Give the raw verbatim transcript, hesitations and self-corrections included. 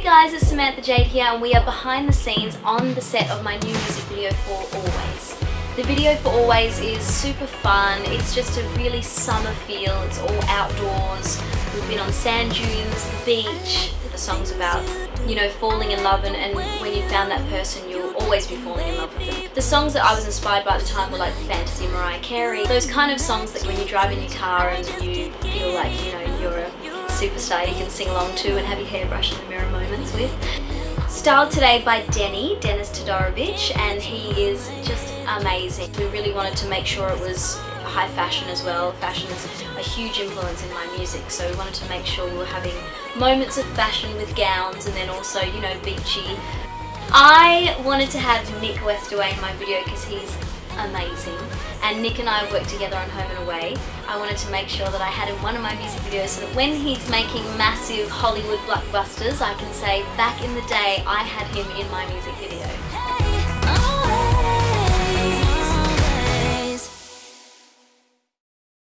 Hey guys, it's Samantha Jade here and we are behind the scenes on the set of my new music video for Always. The video for Always is super fun, it's just a really summer feel, it's all outdoors, we've been on sand dunes, the beach. The song's about, you know, falling in love and, and when you found that person you'll always be falling in love with them. The songs that I was inspired by at the time were like the Fantasy Mariah Carey, those kind of songs that when you drive in your car and you feel like, you know, you're a superstar you can sing along to and have your hairbrush in the mirror moments with. Styled today by Denny, Dennis Todorovic, and he is just amazing. We really wanted to make sure it was high fashion as well. Fashion is a huge influence in my music, so we wanted to make sure we were having moments of fashion with gowns and then also, you know, beachy. I wanted to have Nick Westaway in my video because he's amazing, and Nick and I worked together on Home and Away. I wanted to make sure that I had him in one of my music videos so that when he's making massive Hollywood blockbusters I can say, back in the day I had him in my music video.